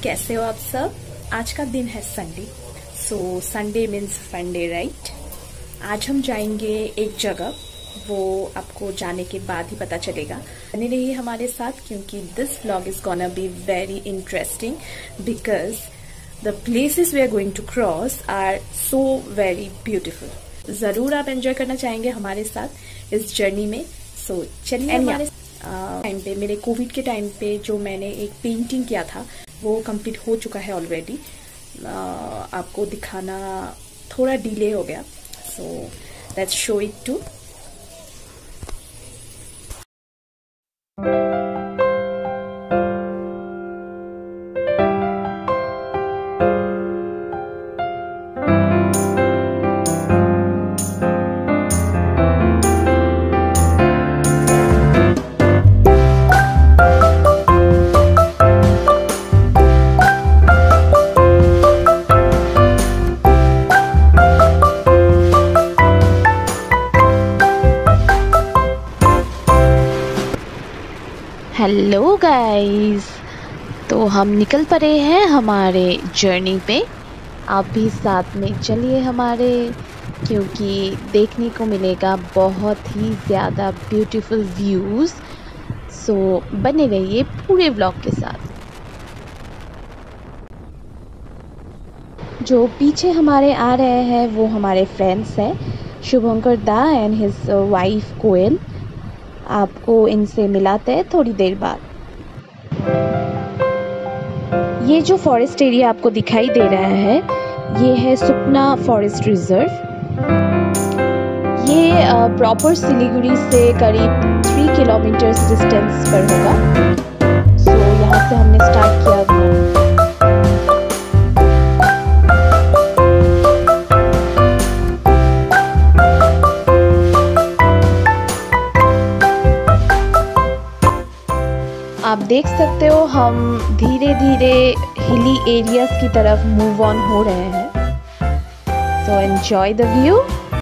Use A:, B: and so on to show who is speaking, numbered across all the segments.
A: कैसे हो आप सब। आज का दिन है Sunday, so Sunday means fun day, right. आज हम जाएंगे एक जगह, वो आपको जाने के बाद ही पता चलेगा। बने रहिए हमारे साथ क्योंकि this vlog is gonna be very interesting because the places we are going to cross are so very beautiful. जरूर आप एंजॉय करना चाहेंगे हमारे साथ इस जर्नी में। सो चलिए हमारे टाइम पे, मेरे कोविड के टाइम पे जो मैंने एक पेंटिंग किया था वो कंप्लीट हो चुका है ऑलरेडी। आपको दिखाना थोड़ा डिले हो गया, so let's show it to. Hello guys, तो हम निकल पड़े हैं हमारे जर्नी पे। आप भी साथ में चलिए हमारे, क्योंकि देखने को मिलेगा बहुत ही ज़्यादा ब्यूटीफुल व्यूज़। सो बने रहिए पूरे व्लॉग के साथ। जो पीछे हमारे आ रहे हैं वो हमारे फ्रेंड्स हैं, शुभंकर दा एंड हिज वाइफ कोयल। आपको इनसे मिलाते हैं थोड़ी देर बाद। ये जो फॉरेस्ट एरिया आपको दिखाई दे रहा है ये है सुकना फॉरेस्ट रिजर्व। ये प्रॉपर सिलीगुड़ी से करीब 3 किलोमीटर डिस्टेंस पर होगा। सो यहाँ से हमने स्टार्ट किया। आप देख सकते हो हम धीरे धीरे हिली एरियाज की तरफ मूव ऑन हो रहे हैं। तो enjoy the view.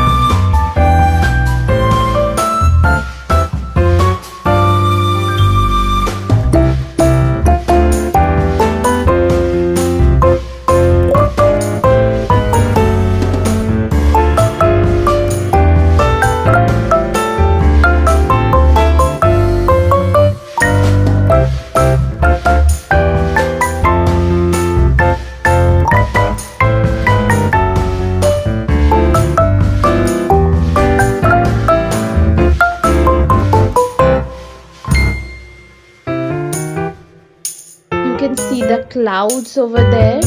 A: You can see the clouds over there.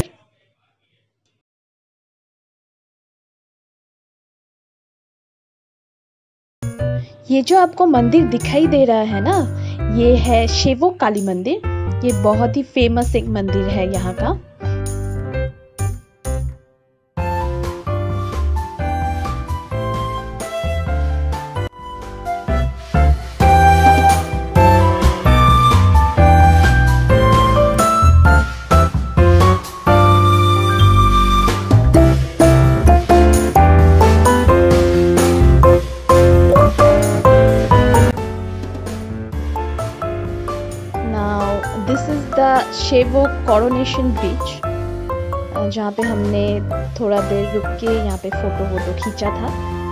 A: ये जो आपको मंदिर दिखाई दे रहा है ना, ये है शेवो काली मंदिर। ये बहुत ही फेमस एक मंदिर है यहाँ का। This is the Sevoke coronation beach, जहाँ पे हमने थोड़ा देर रुक के यहाँ पे फोटो खींचा था।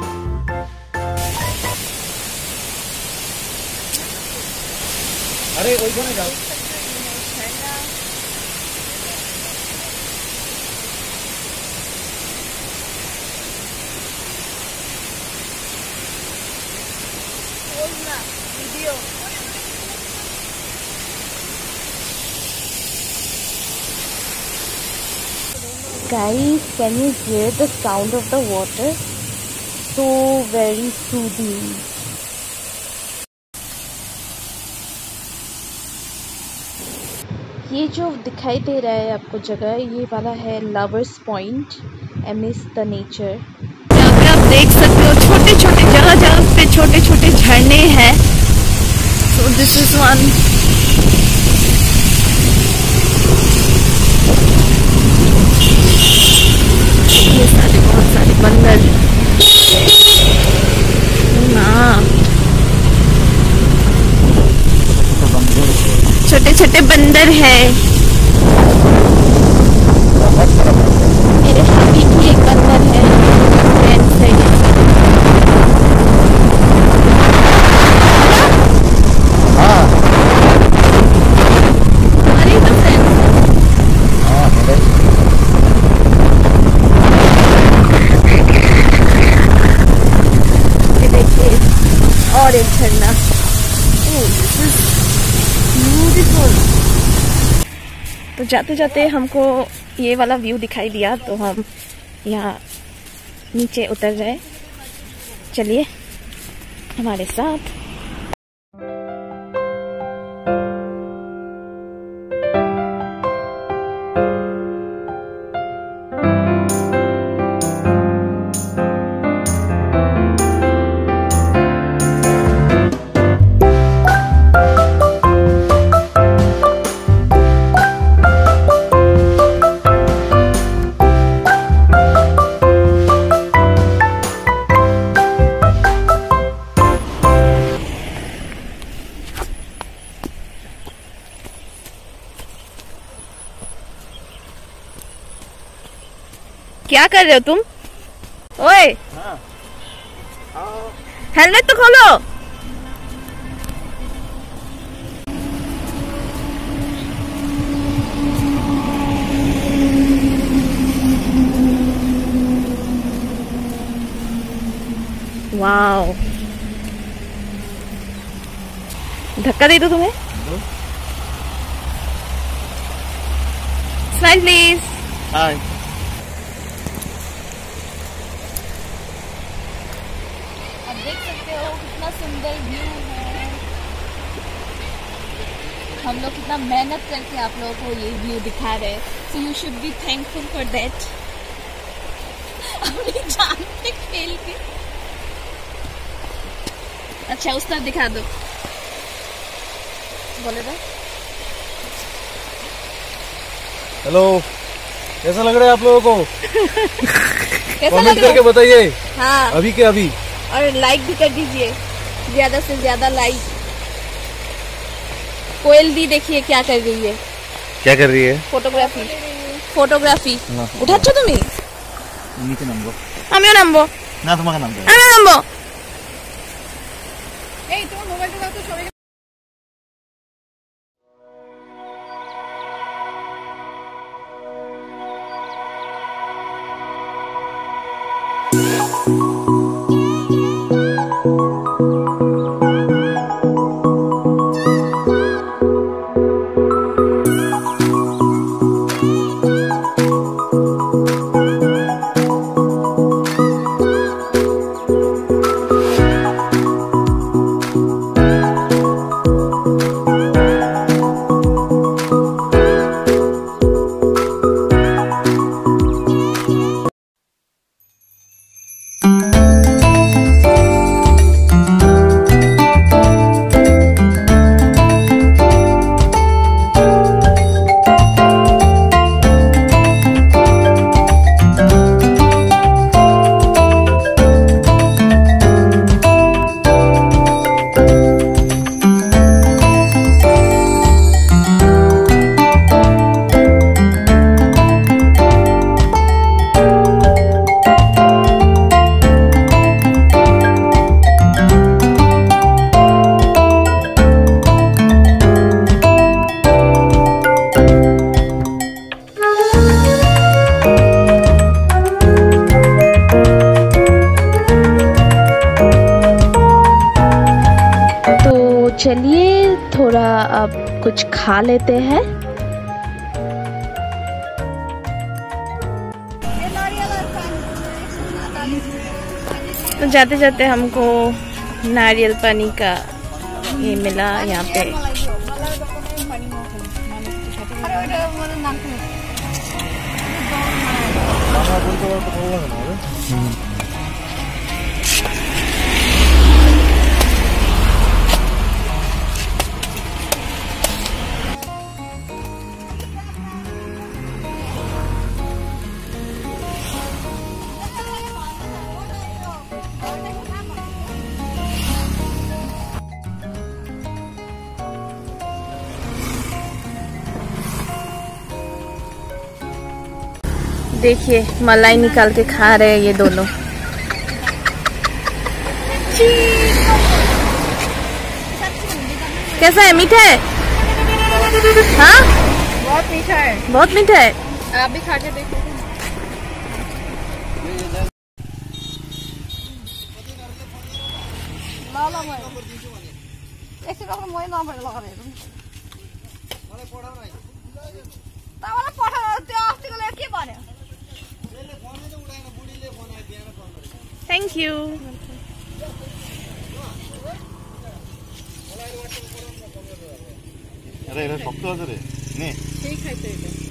B: अरे ओइखाने जाओ। Video
A: Guys, can you hear the sound of the water? So very soothing. ये जो दिखाई दे रहा है आपको जगह, ये वाला है lovers point. Miss the nature. यहाँ पे आप देख सकते हो छोटे छोटे जगह पे छोटे छोटे झरने हैं। So this is one. ये सारे बहुत सारे बंदर ना, छोटे छोटे बंदर है। मेरे हाथी की एक बंदर है फ्रेंड से।
B: हाँ
A: हमारी तो फ्रेंड देखिए और एक झरना। ब्यूटीफुल। तो जाते जाते हमको ये वाला व्यू दिखाई दिया तो हम यहाँ नीचे उतर गए। चलिए हमारे साथ। क्या कर रहे हो तुम? ओए हेलमेट तो खोलो। वाओ, धक्का दे दो तुम्हें। Smile please.
B: हाय।
A: देख सकते हो कितना सुंदर व्यू है। हम लोग कितना मेहनत करके आप लोगों को ये व्यू दिखा रहे हैं। So you should be thankful for that. अपनी जान पे खेल के। अच्छा उस तरफ दिखा दो। बोले तो
B: हेलो, कैसा लग रहा है आप लोगों को?
A: कैसा
B: कमेंट
A: लग रहा
B: करके
A: है?
B: बताइए।
A: हाँ,
B: अभी के अभी।
A: और लाइक भी कर दीजिए, ज्यादा से ज्यादा लाइक। कोयल दी देखिए क्या कर रही है।
B: क्या कर रही है?
A: फोटोग्राफी। फोटोग्राफी उठाচ্ছ তুমি?
B: নিচে নামবো।
A: আমিও নামবো।
B: না, তোমাকে নামতে হবে।
A: আমিও নামবো।
C: এই তোমার মোবাইলটা দাও তো সরে।
A: चलिए थोड़ा अब कुछ खा लेते हैं। तो जाते जाते हमको नारियल पानी का ये मिला यहाँ पे। देखिए मलाई निकाल के खा रहे हैं ये दोनों। कैसा है, मीठा है? हाँ
C: बहुत मीठा है।
A: बहुत मीठा है।
C: आप भी खा के देखो।
A: Thank you.
B: अरे शक्त আছে রে নে
C: ठीक है।